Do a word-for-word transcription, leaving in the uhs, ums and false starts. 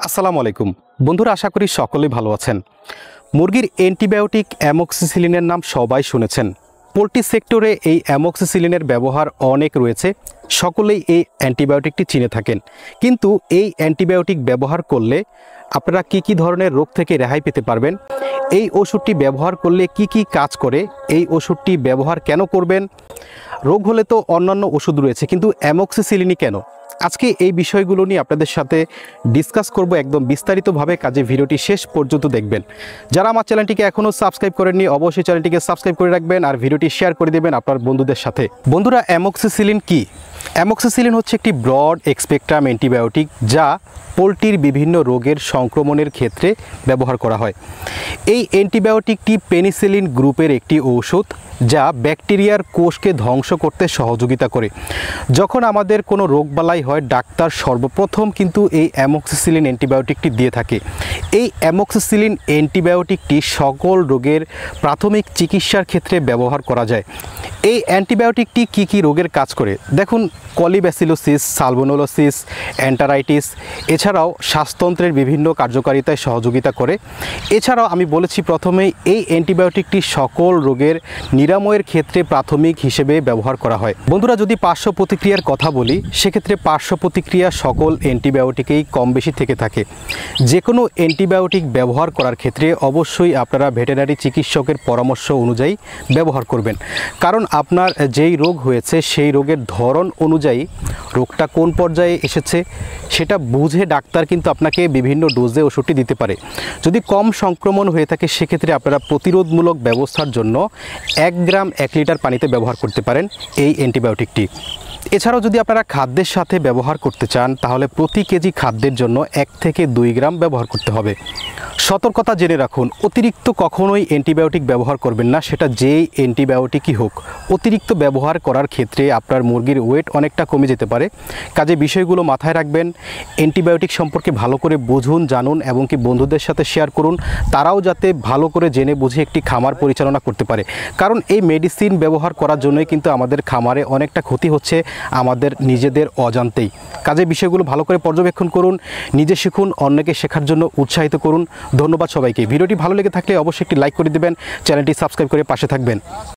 আসসালামু আলাইকুম বন্ধুরা, আশা করি সকলেই ভালো আছেন। মুরগির অ্যান্টিবায়োটিক অ্যামোক্সিসিলিনের নাম সবাই শুনেছেন। পোলট্রি সেক্টরে এই অ্যামোক্সিসিলিনের ব্যবহার অনেক রয়েছে, সকলেই এই অ্যান্টিবায়োটিকটি চিনে থাকেন। কিন্তু এই অ্যান্টিবায়োটিক ব্যবহার করলে আপনারা কি কি ধরনের রোগ থেকে রেহাই পেতে পারবেন, এই ওষুধটি ব্যবহার করলে কি কি কাজ করে, এই ওষুধটি ব্যবহার কেন করবেন, রোগ হলে তো অন্যান্য ওষুধ রয়েছে কিন্তু অ্যামোক্সিসিলিনই কেন, আজকে এই বিষয়গুলো নিয়ে আপনাদের সাথে ডিসকাস করব একদম বিস্তারিতভাবে। কাজে ভিডিওটি শেষ পর্যন্ত দেখবেন। যারা আমার চ্যানেলটিকে এখনও সাবস্ক্রাইব করেননি অবশ্যই চ্যানেলটিকে সাবস্ক্রাইব করে রাখবেন আর ভিডিওটি শেয়ার করে দেবেন আপনার বন্ধুদের সাথে। বন্ধুরা, অ্যামোক্সিসিলিন কি? অ্যামোক্সিসিলিন হচ্ছে একটি ব্রড স্পেকট্রাম অ্যান্টিবায়োটিক যা পোলট্রির বিভিন্ন রোগের সংক্রমণের ক্ষেত্রে ব্যবহার করা হয়। এই অ্যান্টিবায়োটিকটি পেনিসিলিন গ্রুপের একটি ঔষধ যা ব্যাকটেরিয়ার কোষকে ধ্বংস করতে সহযোগিতা করে। যখন আমাদের কোনো রোগবালাই হয়, ডাক্তার সর্বপ্রথম কিন্তু এই অ্যামোক্সিসিলিন অ্যান্টিবায়োটিকটি দিয়ে থাকে। এই অ্যামোক্সিসিলিন অ্যান্টিবায়োটিকটি সকল রোগের প্রাথমিক চিকিৎসার ক্ষেত্রে ব্যবহার করা যায়। এই অ্যান্টিবায়োটিকটি কি কি রোগের কাজ করে দেখুন: কলিব্যাসিলোসিস, সালমোনেলোসিস, এন্টারাইটিস, এছাড়াও শ্বাসতন্ত্রের বিভিন্ন কার্যকারিতায় সহযোগিতা করে। এছাড়াও আমি বলেছি প্রথমেই এই অ্যান্টিবায়োটিকটি সকল রোগের নিরাময়ের ক্ষেত্রে প্রাথমিক হিসেবে ব্যবহার করা হয়। বন্ধুরা, যদি পার্শ্ব প্রতিক্রিয়ার কথা বলি সেক্ষেত্রে পার্শ্ব প্রতিক্রিয়া সকল অ্যান্টিবায়োটিকেই কম বেশি থেকে থাকে। যে কোনো অ্যান্টিবায়োটিক ব্যবহার করার ক্ষেত্রে অবশ্যই আপনারা ভেটেরিনারি চিকিৎসকের পরামর্শ অনুযায়ী ব্যবহার করবেন, কারণ আপনার যেই রোগ হয়েছে সেই রোগের ধরন অনুযায়ী রোগটা কোন পর্যায়ে এসেছে সেটা বুঝে ডাক্তার কিন্তু আপনাকে বিভিন্ন ডোজে ওষুধটি দিতে পারে। যদি কম সংক্রমণ হয়ে থাকে সেক্ষেত্রে আপনারা প্রতিরোধমূলক ব্যবস্থার জন্য এক গ্রাম এক লিটার পানিতে ব্যবহার করতে পারেন এই অ্যান্টিবায়োটিকটি। এছাড়াও যদি আপনারা খাদ্যের সাথে ব্যবহার করতে চান তাহলে প্রতি কেজি খাদ্যের জন্য এক থেকে দুই গ্রাম ব্যবহার করতে হবে। সতর্কতা জেনে রাখুন, অতিরিক্ত কখনোই অ্যান্টিবায়োটিক ব্যবহার করবেন না, সেটা যেই অ্যান্টিবায়োটিকই হোক। অতিরিক্ত ব্যবহার করার ক্ষেত্রে আপনার মুরগির ওয়েট অনেকটা কমে যেতে পারে। কাজে বিষয়গুলো মাথায় রাখবেন। অ্যান্টিবায়োটিক সম্পর্কে ভালো করে বুঝুন, জানুন এবং কি বন্ধুদের সাথে শেয়ার করুন, তারাও যাতে ভালো করে জেনে বুঝে একটি খামার পরিচালনা করতে পারে। কারণ এই মেডিসিন ব্যবহার করার জন্যই কিন্তু আমাদের খামারে অনেকটা ক্ষতি হচ্ছে আমাদের নিজেদের অজান্তেই। কাজে বিষয়গুলো ভালো করে পর্যবেক্ষণ করুন, নিজে শিখুন, অন্যকে শেখার জন্য উৎসাহিত করুন। ধন্যবাদ সবাইকে। ভিডিওটি ভালো লেগে থাকলে অবশ্যই একটি লাইক করে দেবেন, চ্যানেলটি সাবস্ক্রাইব করে পাশে থাকবেন।